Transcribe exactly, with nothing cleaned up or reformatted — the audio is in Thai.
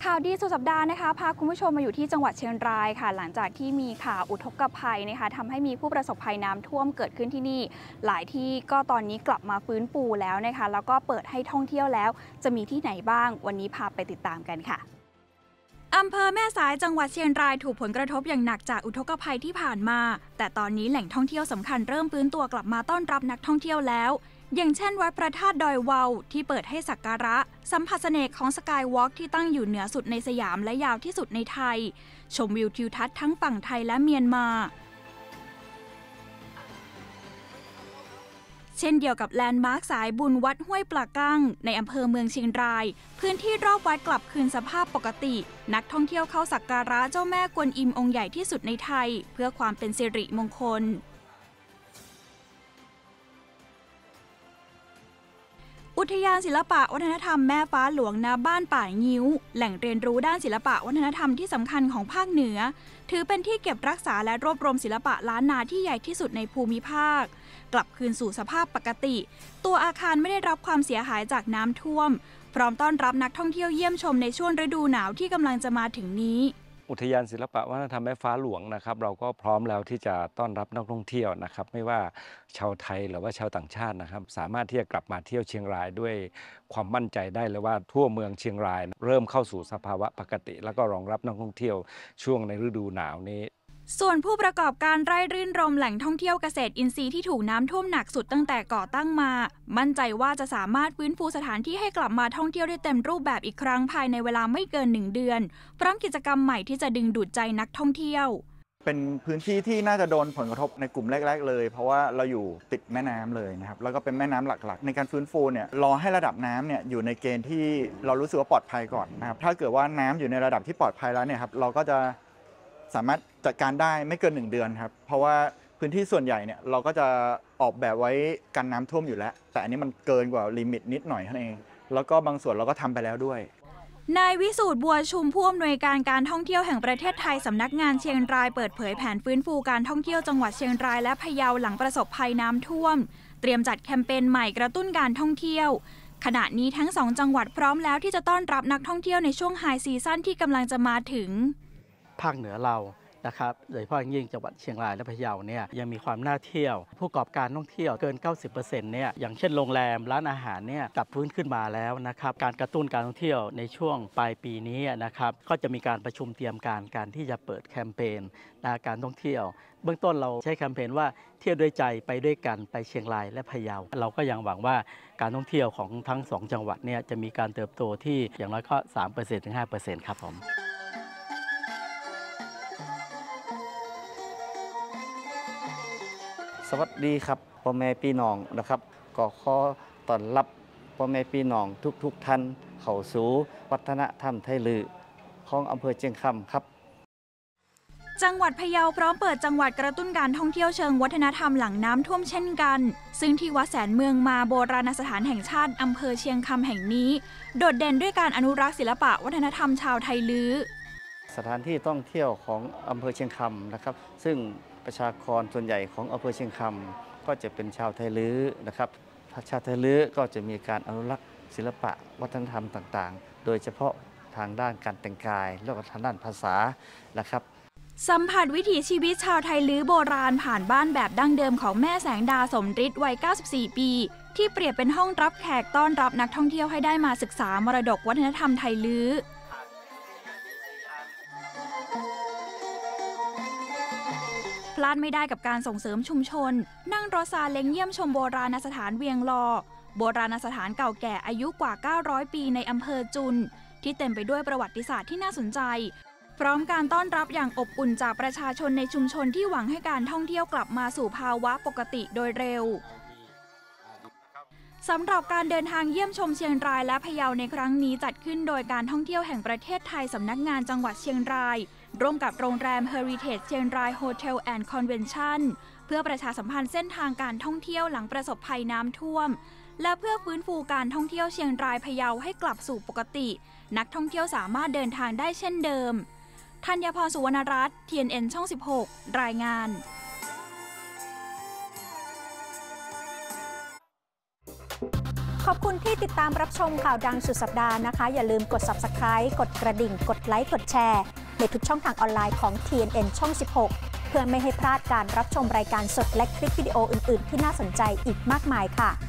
ข่าวดีสุดสัปดาห์นะคะพาคุณผู้ชมมาอยู่ที่จังหวัดเชียงรายค่ะหลังจากที่มีข่าวอุทกภัยนะคะทำให้มีผู้ประสบภัยน้ำท่วมเกิดขึ้นที่นี่หลายที่ก็ตอนนี้กลับมาฟื้นฟูแล้วนะคะแล้วก็เปิดให้ท่องเที่ยวแล้วจะมีที่ไหนบ้างวันนี้พาไปติดตามกันค่ะอำเภอแม่สายจังหวัดเชียงรายถูกผลกระทบอย่างหนักจากอุทกภัยที่ผ่านมาแต่ตอนนี้แหล่งท่องเที่ยวสำคัญเริ่มฟื้นตัวกลับมาต้อนรับนักท่องเที่ยวแล้วอย่างเช่นวัดพระธาตุดอยวาวที่เปิดให้สักการะสัมผัสเสน่ห์ของสกายวอล์กที่ตั้งอยู่เหนือสุดในสยามและยาวที่สุดในไทยชมวิวทิวทัศน์ทั้งฝั่งไทยและเมียนมาเช่นเดียวกับแลนด์มาร์คสายบุญวัดห้วยปลากั้งในอำเภอเมืองเชียงรายพื้นที่รอบวัดกลับคืนสภาพปกตินักท่องเที่ยวเข้าสักการะเจ้าแม่กวนอิมองค์ใหญ่ที่สุดในไทยเพื่อความเป็นสิริมงคลอุทยานศิลปะวัฒนธรรมแม่ฟ้าหลวงณบ้านป่างิ้วแหล่งเรียนรู้ด้านศิลปะวัฒนธรรมที่สำคัญของภาคเหนือถือเป็นที่เก็บรักษาและรวบรวมศิลปะล้านนาที่ใหญ่ที่สุดในภูมิภาคกลับคืนสู่สภาพปกติตัวอาคารไม่ได้รับความเสียหายจากน้ำท่วมพร้อมต้อนรับนักท่องเที่ยวเยี่ยมชมในช่วงฤดูหนาวที่กำลังจะมาถึงนี้อุทยานศิลปะวัฒนธรรมแม่ฟ้าหลวงนะครับเราก็พร้อมแล้วที่จะต้อนรับนักท่องเที่ยวนะครับไม่ว่าชาวไทยหรือว่าชาวต่างชาตินะครับสามารถที่จะกลับมาเที่ยวเชียงรายด้วยความมั่นใจได้เลยว่าทั่วเมืองเชียงรายเริ่มเข้าสู่สภาวะปกติแล้วก็รองรับนักท่องเที่ยวช่วงในฤดูหนาวนี้ส่วนผู้ประกอบการไร่รื่นรมแหล่งท่องเที่ยวเกษตรอินทรีย์ที่ถูกน้ำท่วมหนักสุดตั้งแต่ก่อตั้งมามั่นใจว่าจะสามารถฟื้นฟูสถานที่ให้กลับมาท่องเที่ยวได้เต็มรูปแบบอีกครั้งภายในเวลาไม่เกินหนึ่งเดือนพร้อมกิจกรรมใหม่ที่จะดึงดูดใจนักท่องเที่ยวเป็นพื้นที่ที่น่าจะโดนผลกระทบในกลุ่มแรกๆเลยเพราะว่าเราอยู่ติดแม่น้ำเลยนะครับแล้วก็เป็นแม่น้ำหลักๆในการฟื้นฟูเนี่ยรอให้ระดับน้ำเนี่ยอยู่ในเกณฑ์ที่เรารู้สึกว่าปลอดภัยก่อนนะครับถ้าเกิดว่าน้ำอยู่ในระดับที่ปลอดภัยแล้วเนี่ยครับเราก็จะสามารถจัดการได้ไม่เกินหนึ่งเดือนครับเพราะว่าพื้นที่ส่วนใหญ่เนี่ยเราก็จะออกแบบไว้กันน้ำท่วมอยู่แล้วแต่อันนี้มันเกินกว่าลิมิตนิดหน่อยเท่านั้นเองแล้วก็บางส่วนเราก็ทำไปแล้วด้วยนายวิสูตรบัวชุมผู้อำนวยการการท่องเที่ยวแห่งประเทศไทยสำนักงานเชียงรายเปิดเผยแผนฟื้นฟูการท่องเที่ยวจังหวัดเชียงรายและพะเยาหลังประสบภัยน้ำท่วมเตรียมจัดแคมเปญใหม่กระตุ้นการท่องเที่ยวขณะนี้ทั้งสองจังหวัดพร้อมแล้วที่จะต้อนรับนักท่องเที่ยวในช่วงไฮซีซั่นที่กำลังจะมาถึงภาคเหนือเรานะครับโดยเฉพาะยิ่งจังหวัดเชียงรายและพะเยาเนี่ยยังมีความน่าเที่ยวผู้ประกอบการท่องเที่ยวเกิน เก้าสิบเปอร์เซ็นต์ เนี่ยอย่างเช่นโรงแรมร้านอาหารเนี่ยกลับฟื้นขึ้นมาแล้วนะครับการกระตุ้นการท่องเที่ยวในช่วงปลายปีนี้นะครับก็จะมีการประชุมเตรียมการการที่จะเปิดแคมเปญการท่องเที่ยวเบื้องต้นเราใช้แคมเปญว่าเที่ยวด้วยใจไปด้วยกันไปเชียงรายและพะเยาเราก็ยังหวังว่าการท่องเที่ยวของทั้งสองจังหวัดเนี่ยจะมีการเติบโตที่อย่างน้อยก็ สามเปอร์เซ็นต์ ถึง ห้าเปอร์เซ็นต์ ครับผมสวัสดีครับพ่อแม่พี่น้องนะครับก็ขอต้อนรับพ่อแม่พี่น้องทุกๆท่านเข้าสู่วัฒนธรรมไทยลือของอำเภอเชียงคำครับจังหวัดพะเยาพร้อมเปิดจังหวัดกระตุ้นการท่องเที่ยวเชิงวัฒนธรรมหลังน้ำท่วมเช่นกันซึ่งที่วัดแสนเมืองมาโบราณสถานแห่งชาติอำเภอเชียงคำแห่งนี้โดดเด่นด้วยการอนุรักษ์ศิลปะวัฒนธรรมชาวไทยลื้อสถานที่ท่องเที่ยวของอำเภอเชียงคำนะครับซึ่งประชากรส่วนใหญ่ของอำเภอเชียงคำก็จะเป็นชาวไทยลื้อนะครับชาวไทยลื้อก็จะมีการอนุรักษ์ศิลปะวัฒนธรรมต่างๆโดยเฉพาะทางด้านการแต่งกายและทางด้านภาษานะครับสัมผัสวิถีชีวิตชาวไทยลื้อโบราณผ่านบ้านแบบดั้งเดิมของแม่แสงดาสมฤทธิ์วัย เก้าสิบสี่ ปีที่เปรียบเป็นห้องรับแขกต้อนรับนักท่องเที่ยวให้ได้มาศึกษามรดกวัฒนธรรมไทยลื้อพลาดไม่ได้กับการส่งเสริมชุมชนนั่งรถซาเล้งเยี่ยมชมโบราณสถานเวียงลอโบราณสถานเก่าแก่อายุกว่าเก้าร้อยปีในอำเภอจุนที่เต็มไปด้วยประวัติศาสตร์ที่น่าสนใจพร้อมการต้อนรับอย่างอบอุ่นจากประชาชนในชุมชนที่หวังให้การท่องเที่ยวกลับมาสู่ภาวะปกติโดยเร็วสำหรับการเดินทางเยี่ยมชมเชียงรายและพะเยาในครั้งนี้จัดขึ้นโดยการท่องเที่ยวแห่งประเทศไทยสำนักงานจังหวัดเชียงรายร่วมกับโรงแรม Heritage เชียงราย Hotel and Convention เพื่อประชาสัมพันธ์เส้นทางการท่องเที่ยวหลังประสบภัยน้ำท่วมและเพื่อฟื้นฟูการท่องเที่ยวเชียงรายพะเยาให้กลับสู่ปกตินักท่องเที่ยวสามารถเดินทางได้เช่นเดิมธัญพร สุวรรณรัตน์ ที เอ็น เอ็น ช่อง สิบหก รายงานขอบคุณที่ติดตามรับชมข่าวดังสุดสัปดาห์นะคะอย่าลืมกด ซับสไครบ์ กดกระดิ่งกดไลค์กดแชร์ในทุกช่องทางออนไลน์ของ ที เอ็น เอ็น ช่อง สิบหก เพื่อไม่ให้พลาดการรับชมรายการสดและคลิปวิดีโออื่นๆที่น่าสนใจอีกมากมายค่ะ